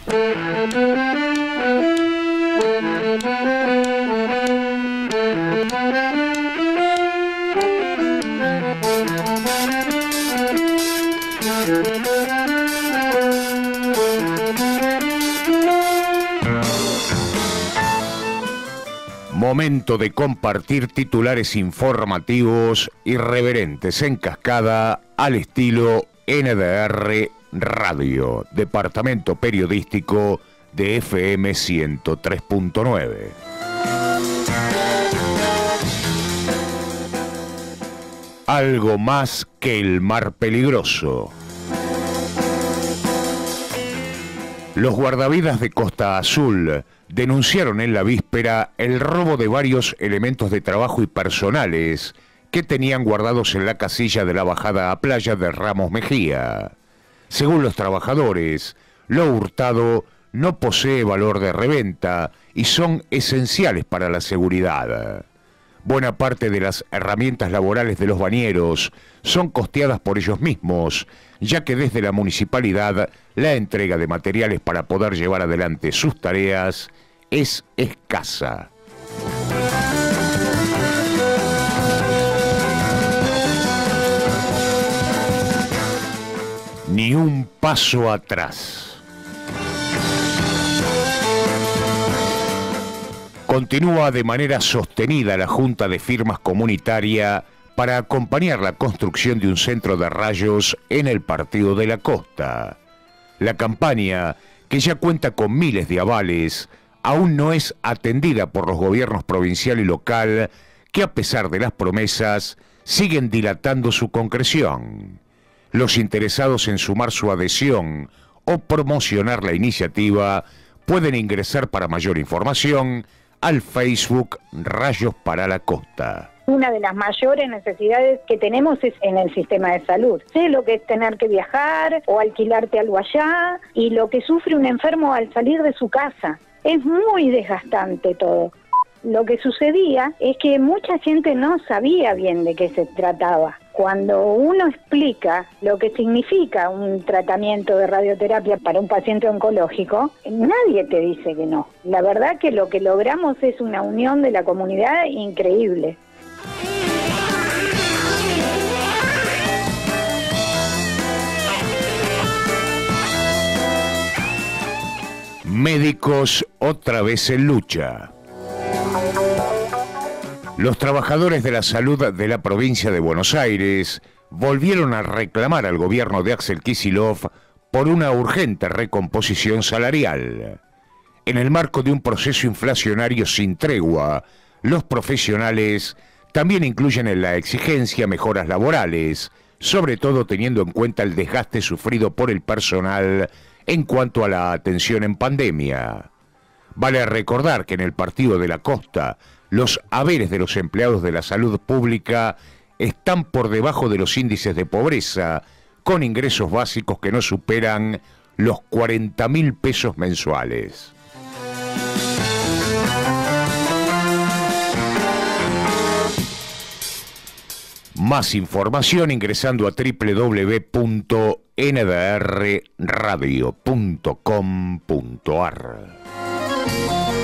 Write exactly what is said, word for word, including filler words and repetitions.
Momento de compartir titulares informativos irreverentes en cascada al estilo N D R Radio, departamento periodístico de F M ciento tres punto nueve. Algo más que el mar peligroso. Los guardavidas de Costa Azul denunciaron en la víspera el robo de varios elementos de trabajo y personales que tenían guardados en la casilla de la bajada a playa de Ramos Mejía. Según los trabajadores, lo hurtado no posee valor de reventa y son esenciales para la seguridad. Buena parte de las herramientas laborales de los bañeros son costeadas por ellos mismos, ya que desde la municipalidad la entrega de materiales para poder llevar adelante sus tareas es escasa. Ni un paso atrás. Continúa de manera sostenida la Junta de Firmas Comunitaria para acompañar la construcción de un centro de rayos en el Partido de la Costa. La campaña, que ya cuenta con miles de avales, aún no es atendida por los gobiernos provincial y local, que a pesar de las promesas, siguen dilatando su concreción. Los interesados en sumar su adhesión o promocionar la iniciativa pueden ingresar para mayor información al Facebook Rayos para la Costa. Una de las mayores necesidades que tenemos es en el sistema de salud. Sé lo que es tener que viajar o alquilarte algo allá y lo que sufre un enfermo al salir de su casa. Es muy desgastante todo. Lo que sucedía es que mucha gente no sabía bien de qué se trataba. Cuando uno explica lo que significa un tratamiento de radioterapia para un paciente oncológico, nadie te dice que no. La verdad que lo que logramos es una unión de la comunidad increíble. Médicos otra vez en lucha. Los trabajadores de la salud de la provincia de Buenos Aires volvieron a reclamar al gobierno de Axel Kicillof por una urgente recomposición salarial. En el marco de un proceso inflacionario sin tregua, los profesionales también incluyen en la exigencia mejoras laborales, sobre todo teniendo en cuenta el desgaste sufrido por el personal en cuanto a la atención en pandemia. Vale recordar que en el Partido de la Costa, los haberes de los empleados de la salud pública están por debajo de los índices de pobreza, con ingresos básicos que no superan los cuarenta mil pesos mensuales. Más información ingresando a doble u doble u doble u punto n d r radio punto com punto a r.